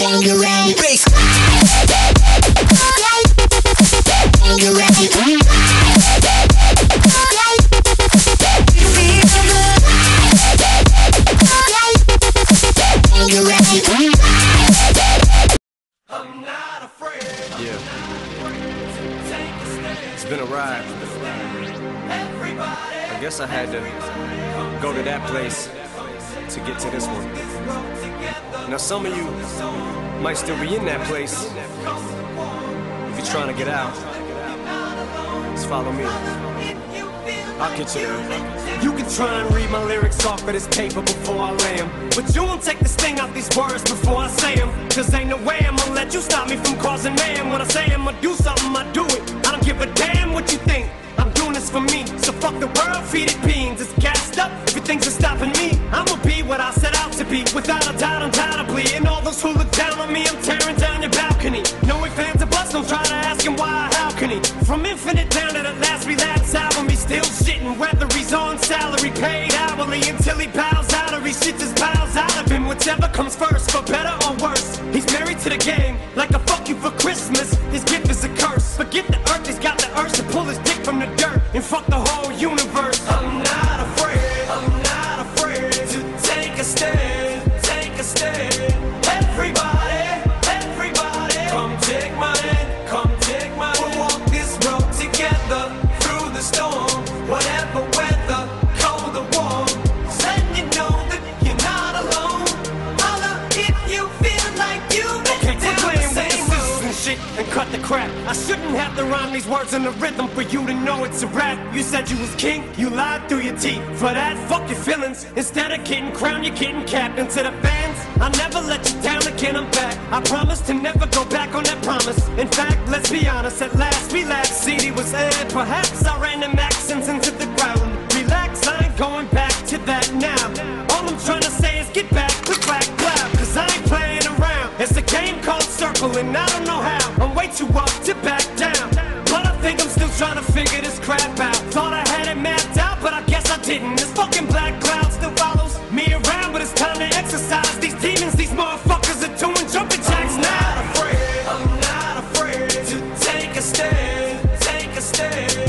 Bangarang bass. Bangarang. I'm not afraid. Yeah. It's been a ride. I guess I had to go to that place to get to this one. Now some of you might still be in that place. If you're trying to get out, just follow me. I'll get you there. You can try and read my lyrics off of this paper before I lay them, but you won't take the sting out these words before I say them. Cause ain't no way I'm gonna let you stop me from causing mayhem. When I say I'm gonna do something, I do it. I don't give a damn what you think. I'm doing this for me. So fuck the world, feed it beans. It's gassed up, everything's stopping me. I'ma be what I set out to be, without a doubt, undoubtedly. And all those who look down on me, I'm tearing down your balcony. No ifs, ands, or buts, don't try to ask him why or how can he. From Infinite down to the last relapse album, he's still shitting. Whether he's on salary, paid hourly, until he bows out or he shits his bowels out of him. Whichever comes first, for better or worse. He's married to the game, like a fuck you for Christmas. His gift is a curse. Forget the earth, he's got the urge to pull his dick from the dirt and fuck the whole universe. I'm not afraid to take a stand, take a stand. Everybody, come take my hand, come take my hand. We'll walk this road together through the storm, whatever weather, cold or warm. Letting you know that you're not alone. Holla if you feel like you've been down the same road. And shit and cut the crap. I shouldn't have to rhyme these words in the rhythm for you to know it's a rap. You said you was king, you lied through your teeth. For that, fuck your feelings. Instead of getting crowned, you're getting capped. And to the fans, I'll never let you down again, I'm back. I promise to never go back on that promise. In fact, let's be honest, at last we laughed. CD was aired, perhaps I ran them accents into the ground. Relax, I ain't going back to that now. All I'm trying to say is get back, click, clack, clap. Cause I ain't playing around. It's a game called Circle and I don't know how. I'm way too up to back down, but I think I'm still trying to figure this crap out. Thought I had it mapped out, but I guess I didn't. This fucking black cloud still follows me around, but it's time to exercise these demons. These motherfuckers are doing jumping jacks now. I'm not afraid to take a stand, take a stand.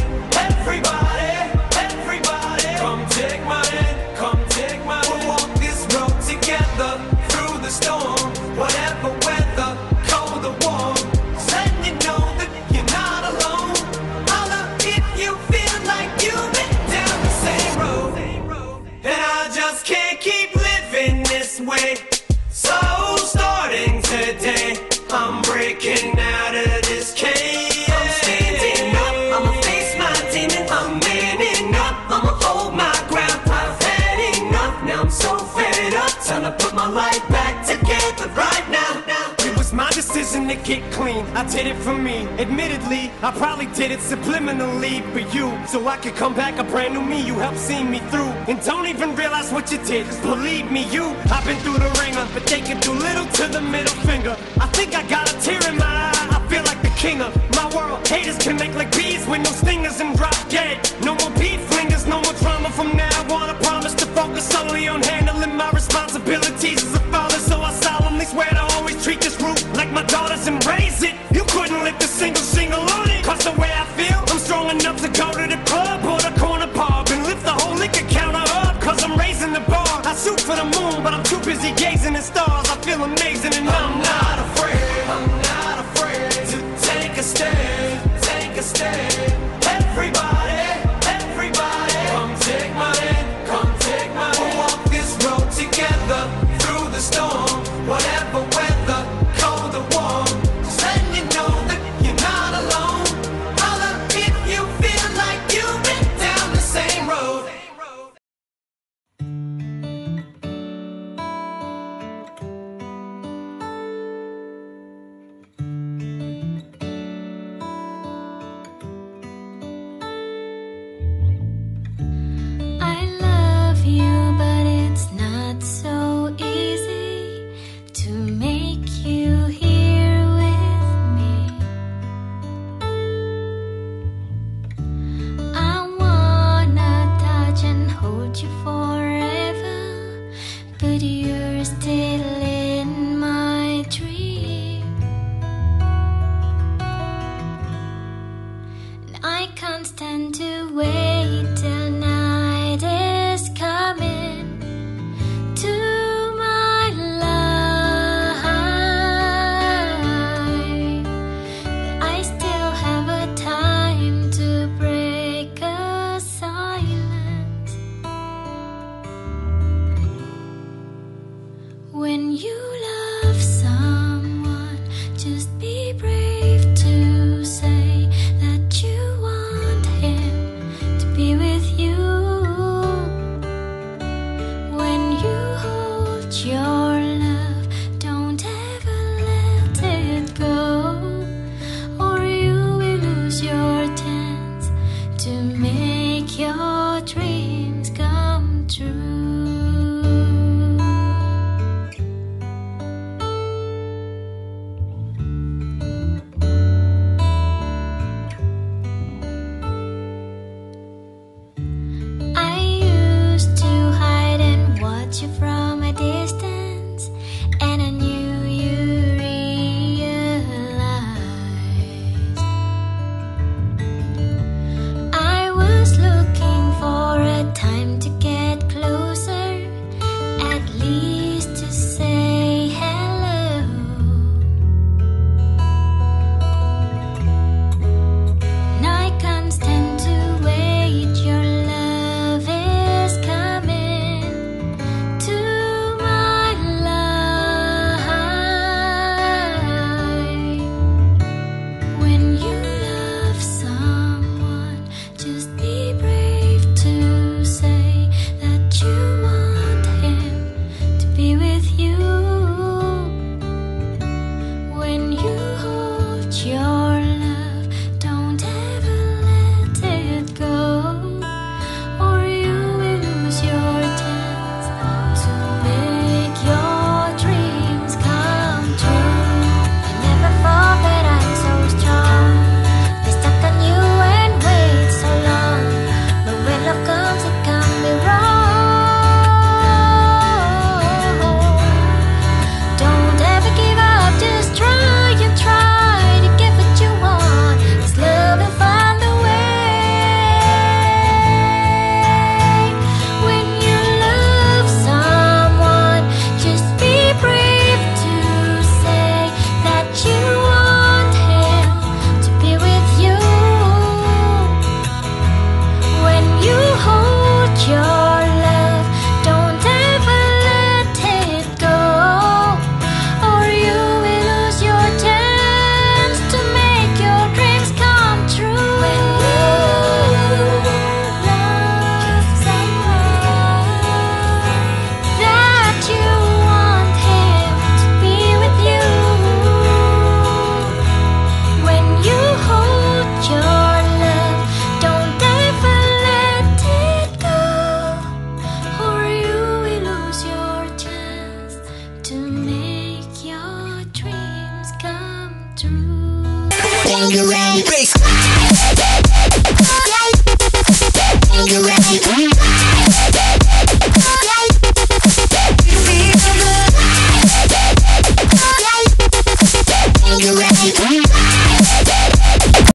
Everybody, come take my hand, come take my hand. We'll walk this road together through the storm, whatever weather, cold or warm. Letting you know that you're not alone. Holla if you feel like you've been down the same road. And I just can't keep living this way. So starting today, I'm breaking out of this cage. I'm standing up, I'ma face my demon. I'm manning up, I'ma hold my ground. I've had enough, now I'm so fed up. Time to put my life back together right now. It was my decision to get clean, I did it for me. Admittedly, I probably did it subliminally for you, so I could come back a brand new me. You helped see me through, and don't even realize what you did. Cause believe me, I've been through the ringer, but they can do little to the middle finger. I think I got a tear in my eye, I feel like the king of my world. Haters can make like bees with no stingers and drop dead. No more